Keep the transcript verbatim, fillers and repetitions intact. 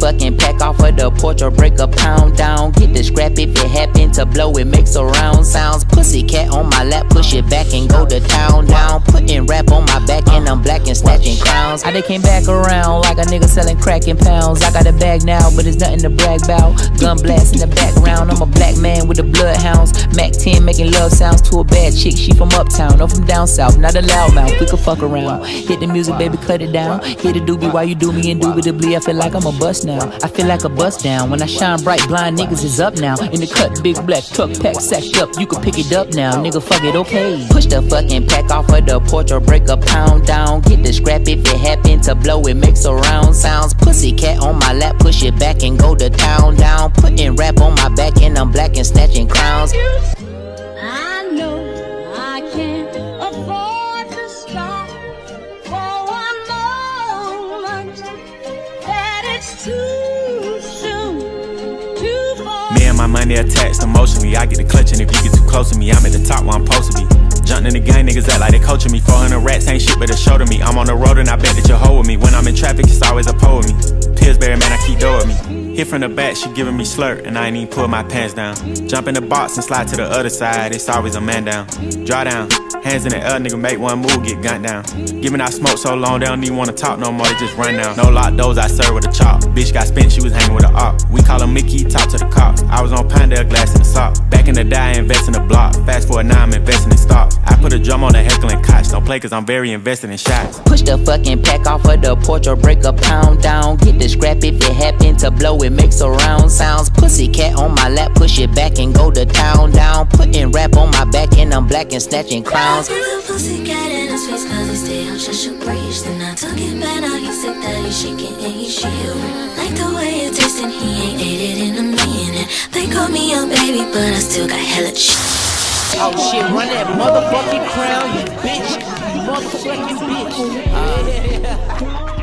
fucking pack off of the porch or break a pound down. Get the scrap if it happen to blow, it makes a round sounds. Pussy cat on my lap, push it back and go to town down. Putting rap on my back and I'm black and snatching crowns. I they came back around like a nigga selling crack in pounds. I got a bag now, but it's nothing to brag about. Gun blast in the background, I'm a black man with the bloodhounds. Mac ten making love sounds to a bad chick, she from uptown, no from down south, not a loudmouth, we could fuck around. Hit the music, baby, cut it down. Hit the doobie while you do me indubitably. I feel like I'm a bust now, I feel like a bust down. When I shine bright, blind niggas is up now. In the cut, big black truck pack sacked up, you can pick it up now, nigga, fuck it, okay. Push the fucking pack off of the porch or break a pound down. Get the scrap if it happen to blow, it makes a round sounds. Pussy cat on my lap, push it back and go to town down. Putting rap on my back and I'm black and snatching crowns. I know I can't afford to stop for one moment, that it's too soon to fall. Me and my money attached emotionally. I get the clutch and if you get too close to me, I'm at the top where I'm supposed to be. Jumped in the gang, niggas act like they coaching me. four hundred rats ain't shit but a show to me. I'm on the road and I bet that you'll hold with me. When I'm in traffic, it's always a pole with me. Pillsbury, man, I keep dough with me. Hit from the back, she giving me slurp, and I ain't even pull my pants down. Jump in the box and slide to the other side, it's always a man down. Draw down, hands in the air, nigga make one move, get gunned down. Giving out smoke so long, they don't even wanna talk no more, they just run down. No lock doors, I serve with a chop. Bitch got spent, she was hanging with a op. We call her Mickey, talk to the cops. I was on Pinedale, glass in the sock. Back in the day, I invest in the block. Fast forward now, I'm investing in stocks. I put a drum on the heckling cots. Don't play cause I'm very invested in shots. Push the fucking pack off of the porch or break a pound down. Get the scrap if it happen to blow, it makes a round sounds. Pussy cat on my lap, push it back and go to town down. Putting rap on my back and I'm black and snatching crowns. The pussy cat in his face cause he stay on just a breeze. Then I took it back, now he's sick that he's shaking and he's shivering. Like the way it tastes and he ain't ate it in a minute. They call me a baby but I still got hella shit. Oh shit, run that motherfucking crown, you bitch. You motherfucking bitch. Uh,